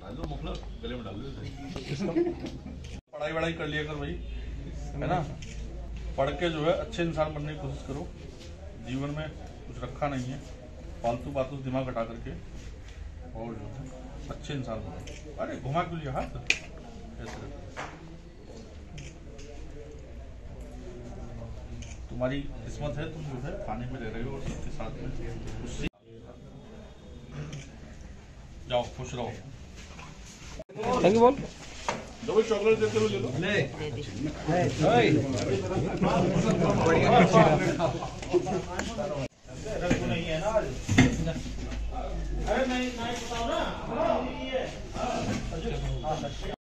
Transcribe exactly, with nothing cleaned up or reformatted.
लो मुखला गले में डाल दो। पढ़ाई वढ़ाई कर लिया कर भाई, है ना। पढ़ के जो है अच्छे इंसान बनने की कोशिश करो। जीवन में कुछ रखा नहीं है, फालतू बातों से दिमाग हटा करके और जो है अच्छे इंसान बनो। अरे घुमा क्यों लिया हाथ ऐसे। तुम्हारी किस्मत है, तुम जो है खाने में रह रहे हो और सबके साथ में उससे जाओ, खुश रहो। थैंक यू बोल। दो चॉकलेट देते हो, ले लो।